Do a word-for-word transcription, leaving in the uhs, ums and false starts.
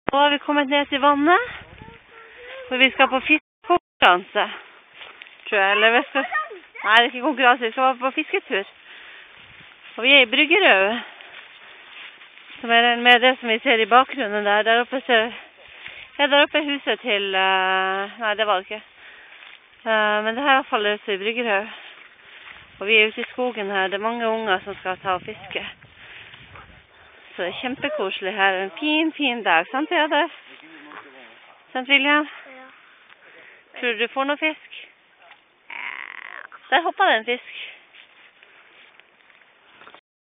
Nå har vi kommet ned til vannet, for vi skal på fiskekonkurranse, tror jeg. Eller vi skal... Nei, det er ikke konkurranse, vi skal på fisketur. Og vi er i Bryggerøy, som er med det som vi ser i bakgrunnen der. Der oppe ser... Ja, der oppe er huset til... Uh... Nei, det var det ikke. Uh, men det her er i hvert fall ute i Bryggerøy. Og vi er ute i skogen her. Det er mange unger som skal ta og fiske. Så det er kjempekoselig her. En fin, fin dag. Sant, Peder? Sant, William? Ja. Tror du du får noe fisk? Der hoppet det en fisk.